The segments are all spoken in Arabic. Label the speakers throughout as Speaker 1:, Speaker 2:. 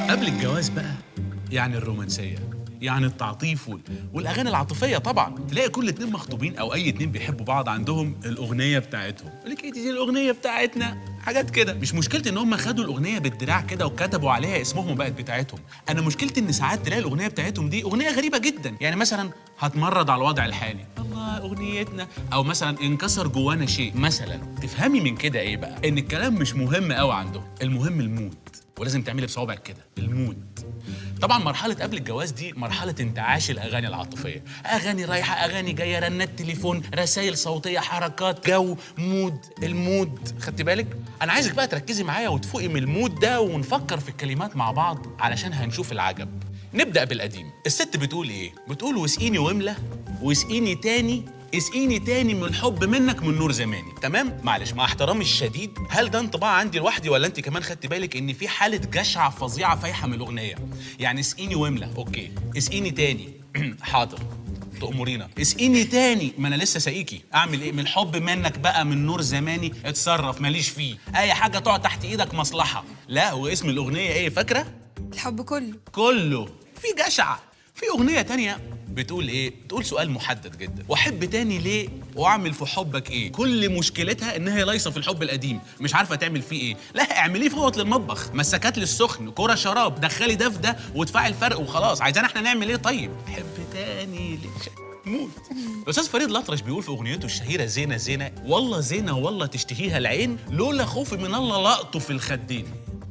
Speaker 1: قبل الجواز بقى يعني الرومانسية، يعني التعاطيف والاغاني العاطفيه. طبعا تلاقي كل اتنين مخطوبين او اي اتنين بيحبوا بعض عندهم الاغنيه بتاعتهم، يقول لك ايه دي الاغنيه بتاعتنا، حاجات كده. مش مشكلتي ان هم خدوا الاغنيه بالدراع كده وكتبوا عليها اسمهم وبقت بتاعتهم، انا مشكلتي ان ساعات تلاقي الاغنيه بتاعتهم دي اغنيه غريبه جدا. يعني مثلا هتمرد على الوضع الحالي، الله اغنيتنا، او مثلا انكسر جوانا شيء مثلا. تفهمي من كده ايه بقى؟ ان الكلام مش مهم قوي عندهم، المهم المود، ولازم تعملي بصوابعك كده المود. طبعا مرحلة قبل الجواز دي مرحلة انتعاش الأغاني العاطفية، أغاني رايحة أغاني جاية، رنات تليفون، رسائل صوتية، حركات، جو، مود. المود خدتي بالك؟ أنا عايزك بقى تركزي معايا وتفوقي من المود ده ونفكر في الكلمات مع بعض علشان هنشوف العجب. نبدأ بالقديم. الست بتقول إيه؟ بتقول واسقيني واملى واسقيني تاني، اسقيني تاني من الحب منك من نور زماني. تمام؟ معلش مع احترامي الشديد، هل ده انطباع عندي لوحدي ولا انت كمان خدتي بالك ان في حاله جشع فظيعه فايحه من الاغنيه؟ يعني اسقيني واملى اوكي، اسقيني تاني حاضر تأمرينا، اسقيني تاني، ما انا لسه ساقيكي، اعمل ايه؟ من الحب منك بقى من نور زماني، اتصرف ماليش فيه، اي حاجه تقعد تحت ايدك مصلحه. لا، هو اسم الاغنيه ايه فاكره؟
Speaker 2: الحب كله.
Speaker 1: كله في جشع. في اغنيه تانية بتقول ايه؟ بتقول سؤال محدد جدا، واحب تاني ليه واعمل في حبك ايه؟ كل مشكلتها ان هي لايصه في الحب القديم، مش عارفه تعمل فيه ايه. لا اعمليه فوت للمطبخ، مسكات للسخن، كوره شراب، دخلي ده في ده وادفعي الفرق وخلاص. عايزانا احنا نعمل ايه طيب؟ احب تاني ليه موت. الاستاذ فريد الأطرش بيقول في اغنيته الشهيره زينه زينه، والله زينه والله تشتهيها العين، لولا خوفي من الله لقطه في الخدين.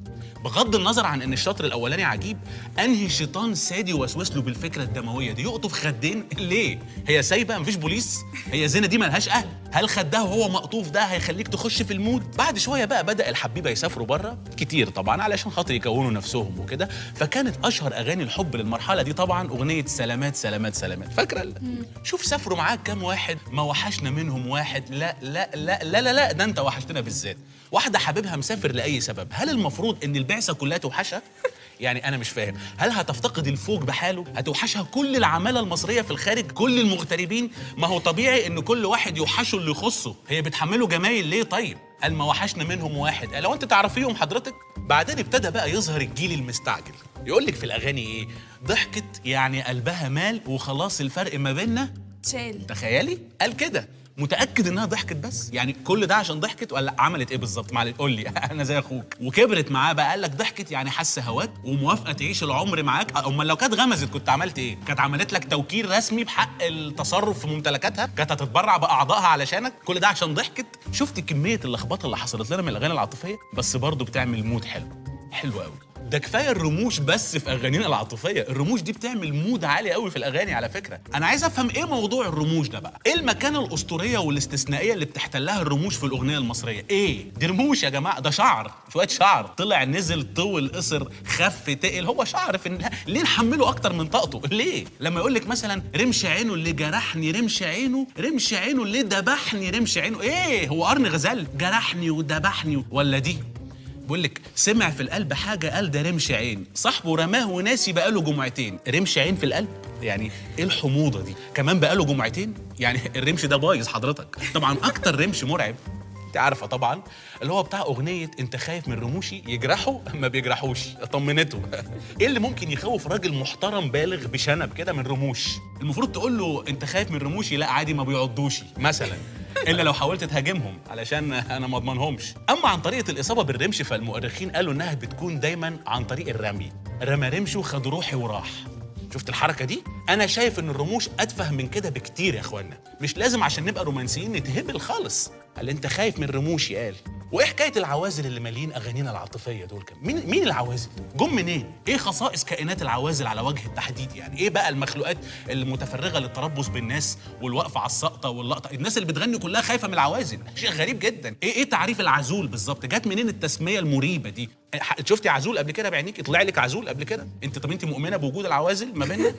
Speaker 1: بغض النظر عن ان الشطر الاولاني عجيب، انهي شيطان سادي وسوس له بالفكره الدمويه دي يقطف خدين ليه؟ هي سايبه مفيش بوليس؟ هي زينه دي ملهاش اهل؟ هل خدها وهو مقطوف ده هيخليك تخش في المود؟ بعد شويه بقى بدا الحبيبه يسافروا بره كتير طبعا علشان خاطر يكونوا نفسهم وكده، فكانت اشهر اغاني الحب للمرحله دي طبعا اغنيه سلامات سلامات سلامات. فاكره؟ شوف سافروا معاك كام واحد، ما وحشنا منهم واحد، لا لا لا لا لا, لا ده انت وحشتنا بالذات. واحده حبيبها مسافر لاي سبب، هل المفروض ان البعثه كلها توحشها؟ يعني انا مش فاهم، هل هتفتقد الفوج بحاله؟ هتوحشها كل العماله المصريه في الخارج، كل المغتربين؟ ما هو طبيعي ان كل واحد يوحشه اللي يخصه، هي بتحمله جمايل ليه طيب؟ قال ما وحشنا منهم واحد، قال لو انت تعرفيهم حضرتك. بعدين ابتدى بقى يظهر الجيل المستعجل، يقول لك في الاغاني ايه؟ ضحكت يعني قلبها مال وخلاص الفرق ما بيننا
Speaker 2: شال.
Speaker 1: تخيلي قال كده. متأكد إنها ضحكت بس؟ يعني كل ده عشان ضحكت ولا عملت إيه بالظبط؟ معلش قول لي أنا زي أخوك. وكبرت معاه بقى، قال لك ضحكت يعني حاسة هواك وموافقة تعيش العمر معاك. أمال لو كانت غمزت كنت عملت إيه؟ كانت عملت لك توكيل رسمي بحق التصرف في ممتلكاتها؟ كانت هتتبرع بأعضائها علشانك؟ كل ده عشان ضحكت؟ شفت كمية اللخبطة اللي حصلت لنا من الأغاني العاطفية؟ بس برضه بتعمل مود حلو، حلو قوي. ده كفايه الرموش بس في اغانينا العاطفيه، الرموش دي بتعمل مود عالي قوي في الاغاني على فكره. انا عايز افهم ايه موضوع الرموش ده بقى؟ ايه المكانه الاسطوريه والاستثنائيه اللي بتحتلها الرموش في الاغنيه المصريه؟ ايه دي؟ رموش يا جماعه، ده شعر، شويه شعر طلع نزل طول قصر خف تقل، هو شعر في ليه نحمله اكتر من طاقته؟ ليه؟ لما يقول لك مثلا رمش عينه اللي جرحني، رمش عينه، رمش عينه اللي دبحني، رمش عينه، ايه هو قرن غزال جرحني ودبحني؟ ولا دي بقول لك سمع في القلب حاجه قال ده رمش عين، صاحبه رماه وناسي بقاله جمعتين. رمش عين في القلب؟ يعني ايه الحموضه دي؟ كمان بقاله جمعتين؟ يعني الرمش ده بايظ حضرتك. طبعا اكتر رمش مرعب انت عارفه طبعا اللي هو بتاع اغنيه انت خايف من رموشي يجرحوا ما بيجرحوش، طمنته. ايه اللي ممكن يخوف راجل محترم بالغ بشنب كده من رموش؟ المفروض تقول له انت خايف من رموشي، لا عادي ما بيعضوش مثلا، الا لو حاولت تهاجمهم علشان انا ما اضمنهمش. اما عن طريقه الاصابه بالرمش فالمؤرخين قالوا انها بتكون دايما عن طريق الرمي، رمى رمشه خد روحي وراح. شفت الحركه دي؟ انا شايف ان الرموش اتفه من كده بكتير يا اخوانا، مش لازم عشان نبقى رومانسيين نتهبل خالص. قال انت خايف من رموشي قال. وايه حكايه العوازل اللي مالين اغانينا العاطفيه دول كمان؟ مين العوازل؟ جم منين؟ ايه خصائص كائنات العوازل على وجه التحديد؟ يعني ايه بقى المخلوقات المتفرغه للتربص بالناس والوقفه على السقطه واللقطه؟ الناس اللي بتغني كلها خايفه من العوازل، شيء غريب جدا. ايه تعريف العزول بالظبط؟ جت منين التسميه المريبه دي؟ شفتي عزول قبل كده بعينيك؟ طلع لك عزول قبل كده؟ طب انت مؤمنه بوجود العوازل ما بيننا؟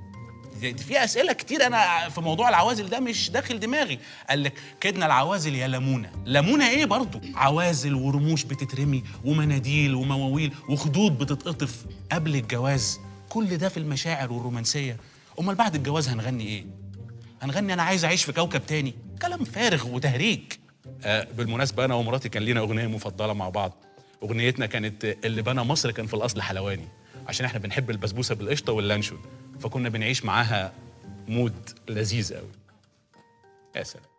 Speaker 1: في اسئله كتير انا في موضوع العوازل ده مش داخل دماغي. قال لك كدنا العوازل يا لمونه، لمونه ايه برضو؟ عوازل ورموش بتترمي ومناديل ومواويل وخدود بتتقطف قبل الجواز، كل ده في المشاعر والرومانسيه. امال بعد الجواز هنغني ايه؟ هنغني انا عايز اعيش في كوكب تاني؟ كلام فارغ وتهريج. بالمناسبه انا ومراتي كان لينا اغنيه مفضله مع بعض، اغنيتنا كانت اللي بنى مصر كان في الاصل حلواني، عشان احنا بنحب البسبوسه بالقشطه واللانشون، فكنا بنعيش معاها مود لذيذ قوي. يا سلام.